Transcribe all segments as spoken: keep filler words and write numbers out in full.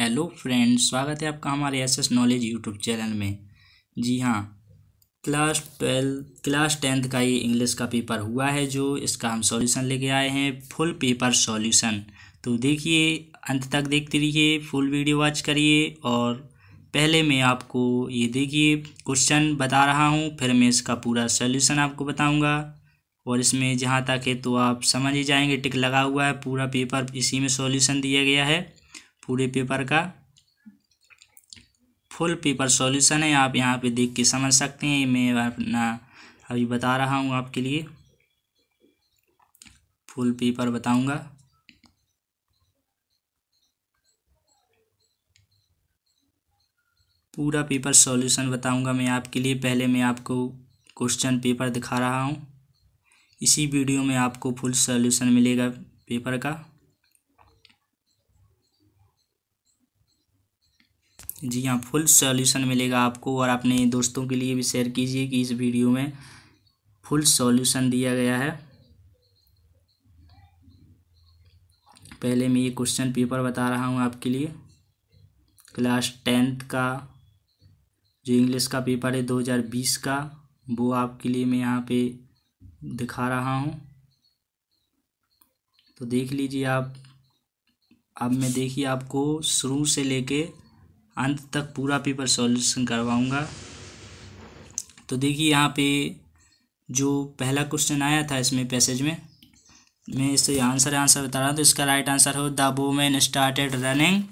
Hello friends, स्वागत है आपका हमारे S S knowledge YouTube channel में। जी हाँ, क्लास ट्वेल्व क्लास टेंथ का ये इंग्लिश का पेपर हुआ है, जो इसका हम सॉल्यूशन लेके आए हैं, फुल पेपर सॉल्यूशन। तो देखिए, अंत तक देखते रहिए, फुल वीडियो वॉच करिए। और पहले मैं आपको ये देखिए क्वेश्चन बता रहा हूँ, फिर मैं इसका पूरा सॉल्यूशन आपको बताऊँगा। और इसमें जहाँ तक है तो आप समझ ही जाएंगे, टिक लगा हुआ है, पूरा पेपर इसी में सॉल्यूशन दिया गया है। पूरे पेपर का फुल पेपर सॉल्यूशन है, आप यहाँ पे देख के समझ सकते हैं। मैं अपना अभी बता रहा हूँ आपके लिए, फुल पेपर बताऊँगा। पूरा पेपर सॉल्यूशन बताऊँगा मैं आपके लिए। पहले मैं आपको क्वेश्चन पेपर दिखा रहा हूँ, इसी वीडियो में आपको फुल सॉल्यूशन मिलेगा पेपर का। जी हाँ, फुल सॉल्यूशन मिलेगा आपको। और अपने दोस्तों के लिए भी शेयर कीजिए कि इस वीडियो में फुल सॉल्यूशन दिया गया है। पहले मैं ये क्वेश्चन पेपर बता रहा हूँ आपके लिए, क्लास टेंथ का जो इंग्लिश का पेपर है दो हज़ार बीस का, वो आपके लिए मैं यहाँ पे दिखा रहा हूँ। तो देख लीजिए आप। अब मैं देखिए आपको शुरू से लेके अंत तक पूरा पेपर सॉल्यूशन करवाऊँगा। तो देखिए यहाँ पे जो पहला क्वेश्चन आया था इसमें पैसेज में, मैं इससे आंसर आंसर बता रहा हूँ। तो इसका राइट आंसर हो the women started running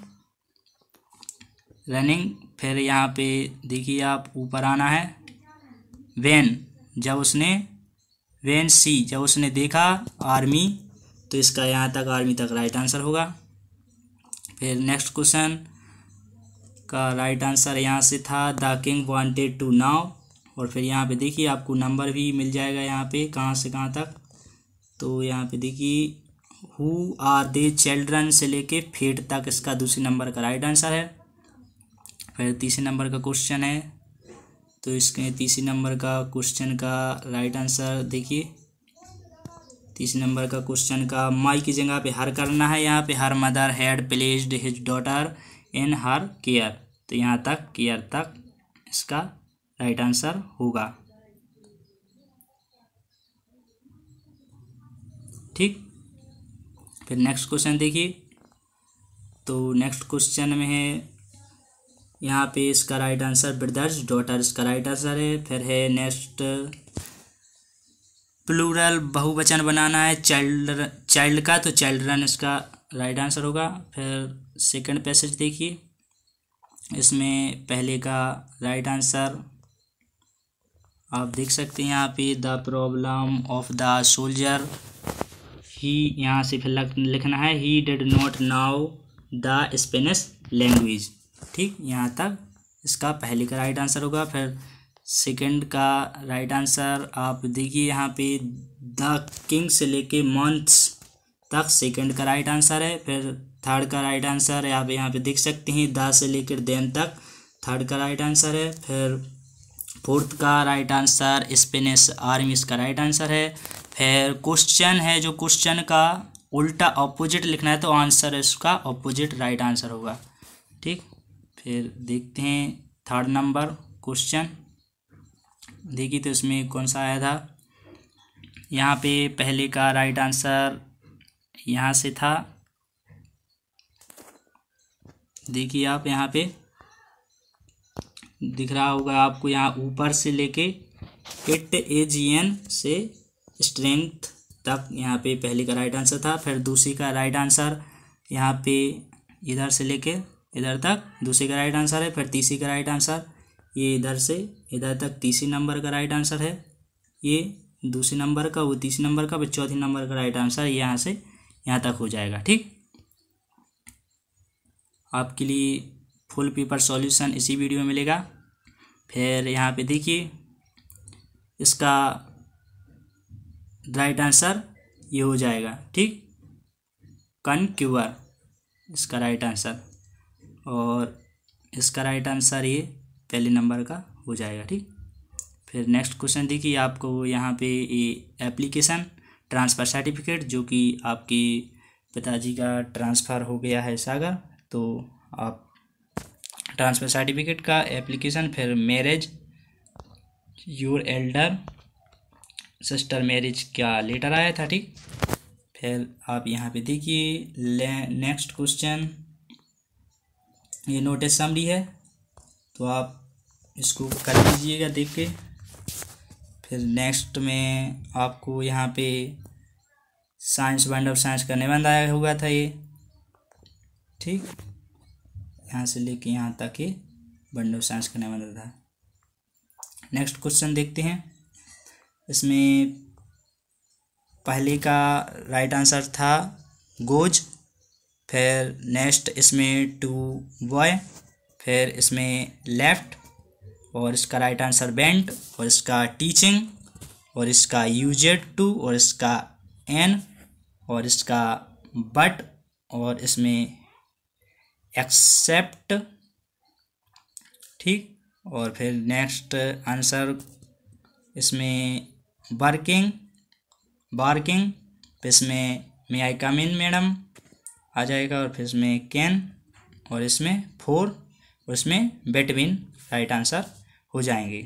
running फिर यहाँ पे देखिए आप, ऊपर आना है, वेन जब उसने वेन सी जब उसने देखा आर्मी, तो इसका यहाँ तक आर्मी तक राइट आंसर होगा। फिर नेक्स्ट क्वेश्चन का राइट आंसर यहाँ से था the king wanted to know. और फिर यहाँ पे देखिए आपको नंबर भी मिल जाएगा यहाँ पे, कहाँ से कहाँ तक। तो यहाँ पे देखिए हु आर दे चिल्ड्रन से लेके फेट तक, इसका दूसरे नंबर का राइट आंसर है। फिर तीसरे नंबर का क्वेश्चन है, तो इसके तीसरे नंबर का क्वेश्चन का राइट आंसर देखिए, तीसरे नंबर का क्वेश्चन का माई की जगह पे हर करना है। यहाँ पे her mother had placed his daughter in her care, तो यहाँ तक केयर तक इसका राइट आंसर होगा। ठीक, फिर नेक्स्ट क्वेश्चन देखिए। तो नेक्स्ट क्वेश्चन में है यहाँ पे इसका राइट आंसर ब्रदर्स डॉटर, इसका राइट आंसर है। फिर है नेक्स्ट प्लूरल बहुवचन बनाना है चाइल्ड चाइल्ड का, तो चिल्ड्रन इसका राइट आंसर होगा। फिर सेकंड पैसेज देखिए, इसमें पहले का राइट आंसर आप देख सकते हैं यहाँ पे, the problem of the soldier ही, यहाँ से फिर लिखना है he did not know the Spanish language. ठीक, यहाँ तक इसका पहले का राइट आंसर होगा। फिर सेकंड का राइट आंसर आप देखिए यहाँ पे, द किंग से लेके मंथ्स तक सेकंड का राइट आंसर है। फिर थर्ड का राइट आंसर है, आप यहाँ पे देख सकते हैं, द से लेकर देन तक थर्ड का राइट आंसर है। फिर फोर्थ का राइट आंसर स्पेनिश आर्मी, इसका राइट आंसर है। फिर क्वेश्चन है, जो क्वेश्चन का उल्टा ऑपोजिट लिखना है, तो आंसर इसका ऑपोजिट राइट आंसर होगा। ठीक, फिर देखते हैं थर्ड नंबर क्वेश्चन देखिए, तो इसमें कौन सा आया था। यहाँ पे पहले का राइट आंसर यहाँ से था, देखिए आप यहाँ पे दिख रहा होगा आपको, यहाँ ऊपर से लेके इट एज एन से स्ट्रेंथ तक यहाँ पे पहले का राइट आंसर था। फिर दूसरी का राइट आंसर यहाँ पे इधर से लेके इधर तक दूसरे का राइट आंसर है। फिर तीसरी का राइट आंसर ये इधर से इधर तक तीसरे नंबर का राइट आंसर है, ये दूसरे नंबर का, वो तीसरे नंबर का, फिर चौथे नंबर का राइट आंसर यहाँ से यहाँ तक हो जाएगा। ठीक, आपके लिए फुल पेपर सॉल्यूशन इसी वीडियो में मिलेगा। फिर यहाँ पे देखिए इसका राइट आंसर ये हो जाएगा। ठीक, कनक्यूअर इसका राइट आंसर, और इसका राइट आंसर ये पहले नंबर का हो जाएगा। ठीक, फिर नेक्स्ट क्वेश्चन देखिए, आपको यहाँ पे ये एप्लीकेशन ट्रांसफ़र सर्टिफिकेट, जो कि आपके पिताजी का ट्रांसफ़र हो गया है सागर, तो आप ट्रांसफ़र सर्टिफिकेट का एप्लीकेशन, फिर marriage your elder sister marriage का लेटर आया था, ठीक। फिर आप यहाँ पे देखिए नेक्स्ट क्वेश्चन, ये नोटिस समरी है तो आप इसको कर लीजिएगा देख के। फिर नेक्स्ट में आपको यहाँ पे साइंस बंड ऑफ साइंस का निबंध आया हुआ था ये, ठीक। यहाँ से लेके यहाँ तक ये बंड ऑफ साइंस का निबंध था। नेक्स्ट क्वेश्चन देखते हैं। इसमें पहले का राइट आंसर था गोज, फिर नेक्स्ट इसमें टू बॉय, फिर इसमें लेफ्ट, और इसका राइट आंसर बेंट, और इसका टीचिंग, और इसका यूजेड टू, और इसका एन, और इसका बट, और इसमें एक्सेप्ट, ठीक। और फिर नेक्स्ट आंसर इसमें वर्किंग बार्किंग, फिर इसमें मे आई कम इन मैडम आ जाएगा, और फिर इसमें कैन, और इसमें फोर, और इसमें बिटवीन राइट आंसर हो जाएंगे।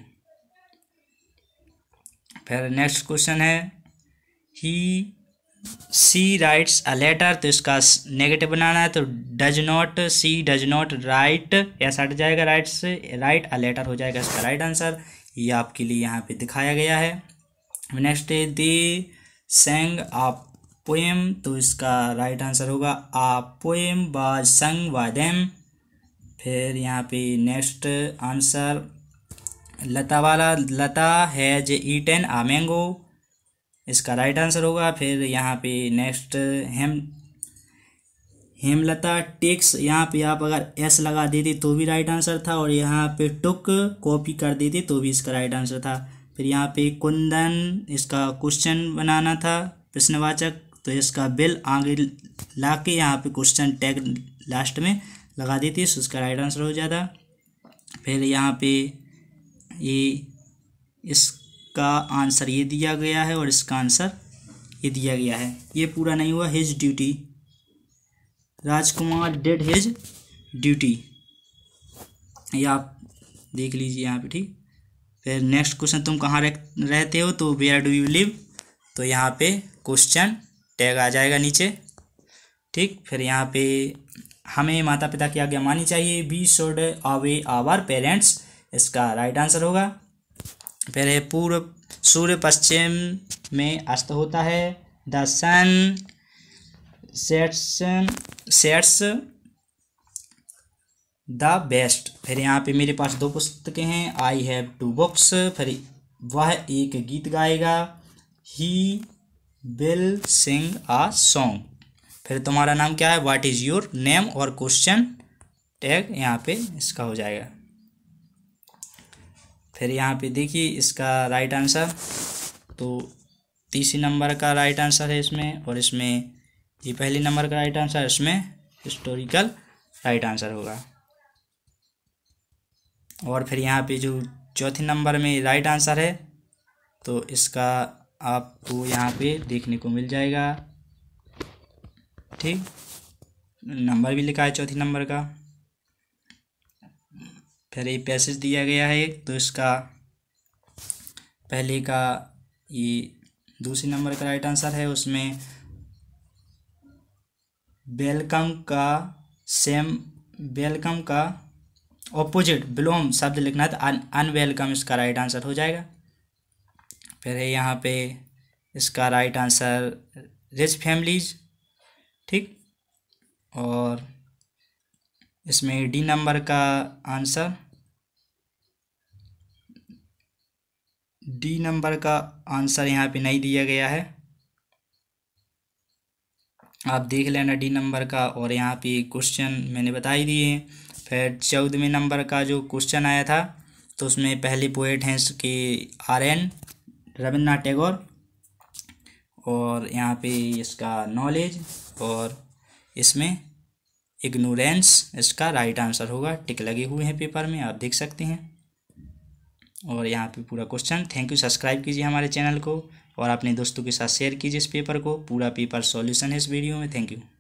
फिर नेक्स्ट क्वेश्चन है ही सी राइट्स अ लेटर, तो इसका नेगेटिव बनाना है, तो does not, see does not write, ऐसा हट जाएगा, राइट से राइट अ लेटर हो जाएगा इसका राइट आंसर। ये आपके लिए यहाँ पे दिखाया गया है। नेक्स्ट है दे सेंग आ पोएम, तो इसका राइट आंसर होगा a poem was sung by them. फिर यहाँ पे नेक्स्ट आंसर लता वाला, Lata has eaten a mango, इसका राइट आंसर होगा। फिर यहाँ पे नेक्स्ट हेम हेमलता टेक्स, यहाँ पे आप अगर एस लगा देते तो भी राइट आंसर था, और यहाँ पे टुक कॉपी कर देते तो भी इसका राइट आंसर था। फिर यहाँ पे कुंदन, इसका क्वेश्चन बनाना था प्रश्नवाचक, तो इसका बिल आगे ला के यहाँ पे क्वेश्चन टैग लास्ट में लगा देती तो इसका राइट आंसर हो जाता। फिर यहाँ पे ये इसका आंसर ये दिया गया है और इसका आंसर ये दिया गया है, ये पूरा नहीं हुआ। His duty, Rajkumar did his duty, ये आप देख लीजिए यहाँ पे, ठीक। फिर नेक्स्ट क्वेश्चन, तुम कहाँ रहते हो, तो वेयर डू यू लिव, तो यहाँ पे क्वेश्चन टैग आ जाएगा नीचे, ठीक। फिर यहाँ पे हमें माता पिता की आज्ञा माननी चाहिए, we should obey our parents, इसका राइट आंसर होगा। फिर है पूर्व सूर्य पश्चिम में अस्त होता है, the sun sets sets the west. फिर यहाँ पे मेरे पास दो पुस्तकें हैं, आई हैव टू बुक्स, फिर वह एक गीत गाएगा, he will sing uh song. फिर तुम्हारा नाम क्या है, व्हाट इज़ योर नेम, और क्वेश्चन टैग यहाँ पे इसका हो जाएगा। फिर यहाँ पे देखिए इसका राइट आंसर, तो तीसरे नंबर का राइट आंसर है इसमें, और इसमें ये पहले नंबर का राइट आंसर, इसमें हिस्टोरिकल राइट आंसर होगा। और फिर यहाँ पे जो चौथे नंबर में राइट आंसर है, तो इसका आपको यहाँ पे देखने को मिल जाएगा, ठीक। नंबर भी लिखा है चौथे नंबर का। फिर ये पैसेज दिया गया है, तो इसका पहले का ये दूसरे नंबर का राइट आंसर है, उसमें वेलकम का सेम वेलकम का ऑपोजिट बिलोम शब्द लिखना था, अन अनवेलकम इसका राइट आंसर हो जाएगा। फिर है यहाँ पे इसका राइट आंसर रिच फैमिलीज, ठीक। और इसमें डी नंबर का आंसर डी नंबर का आंसर यहाँ पे नहीं दिया गया है, आप देख लेना डी नंबर का। और यहाँ पे क्वेश्चन मैंने बता ही दिए हैं। फिर चौदहवें नंबर का जो क्वेश्चन आया था, तो उसमें पहले पोएट हैं कि आर एन रविन्द्रनाथ टैगोर, और यहाँ पे इसका नॉलेज, और इसमें इग्नोरेंस इसका राइट आंसर होगा। टिक लगे हुए हैं पेपर में, आप देख सकते हैं। और यहाँ पे पूरा क्वेश्चन। थैंक यू, सब्सक्राइब कीजिए हमारे चैनल को और अपने दोस्तों के साथ शेयर कीजिए इस पेपर को। पूरा पेपर सॉल्यूशन है इस वीडियो में। Thank you.